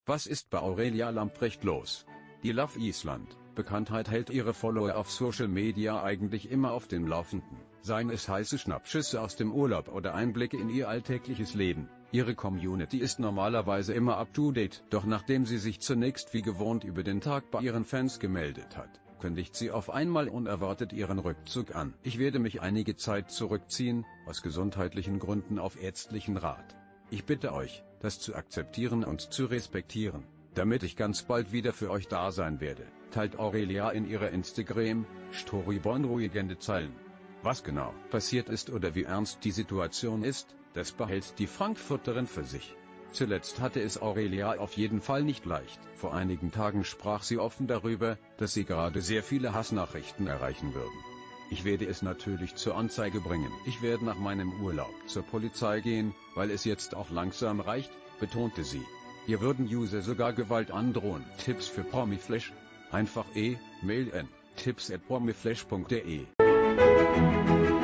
Was ist bei Aurelia Lamprecht los? Die Love Island Bekanntheit hält ihre Follower auf Social Media eigentlich immer auf dem Laufenden. Seien es heiße Schnappschüsse aus dem Urlaub oder Einblicke in ihr alltägliches Leben. Ihre Community ist normalerweise immer up to date. Doch nachdem sie sich zunächst wie gewohnt über den Tag bei ihren Fans gemeldet hat, kündigt sie auf einmal unerwartet ihren Rückzug an. Ich werde mich einige Zeit zurückziehen, aus gesundheitlichen Gründen auf ärztlichen Rat. Ich bitte euch, das zu akzeptieren und zu respektieren, damit ich ganz bald wieder für euch da sein werde, teilt Aurelia in ihrer Instagram-Story beunruhigende Zeilen. Was genau passiert ist oder wie ernst die Situation ist, das behält die Frankfurterin für sich. Zuletzt hatte es Aurelia auf jeden Fall nicht leicht. Vor einigen Tagen sprach sie offen darüber, dass sie gerade sehr viele Hassnachrichten erreichen würden. Ich werde es natürlich zur Anzeige bringen. Ich werde nach meinem Urlaub zur Polizei gehen, weil es jetzt auch langsam reicht, betonte sie. Ihr würden User sogar Gewalt androhen. Tipps für Promiflash? Einfach E-Mail an tipps@promiflash.de